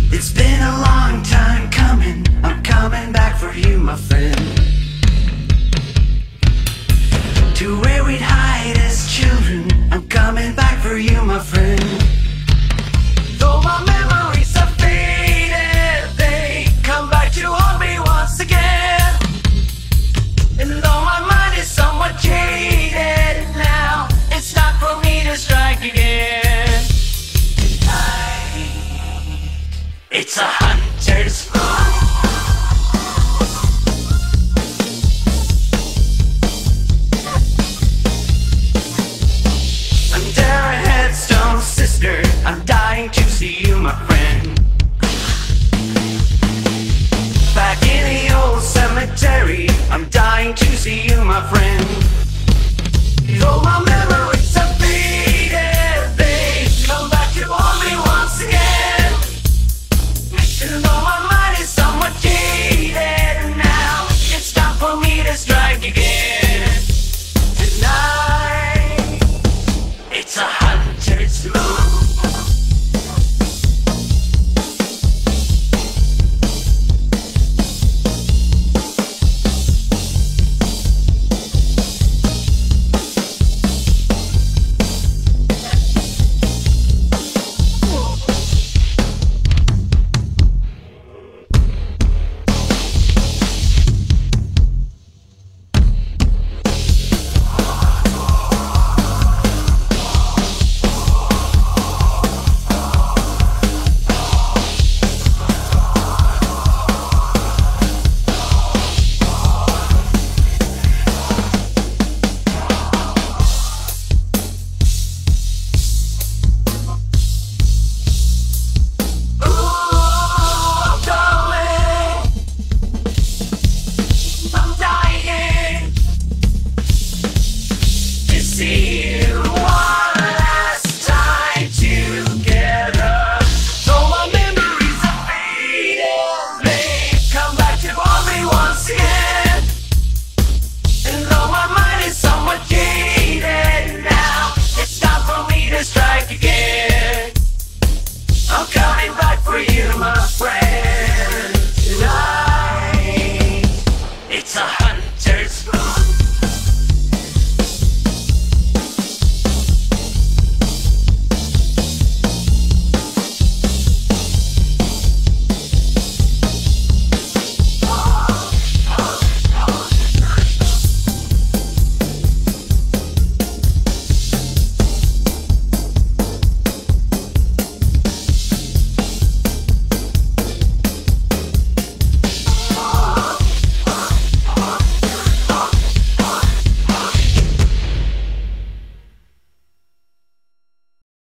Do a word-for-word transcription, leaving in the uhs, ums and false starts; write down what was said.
It's been a long time coming, I'm coming back for you, my friend. To where we'd hide as children, I'm coming back for you, my friend. Though my memories are faded, they come back to haunt me once again. And though my mind is somewhat jaded now, it's time for me to strike again. Tonight, it's a hunter's moon. Under a headstone, sister, I'm dying to see you, my friend. Back in the old cemetery, I'm dying to see you, my friend. Though my memories are faded, they come back to haunt me once again. And though my mind is somewhat jaded now, it's time for me to strike again. Tonight, it's a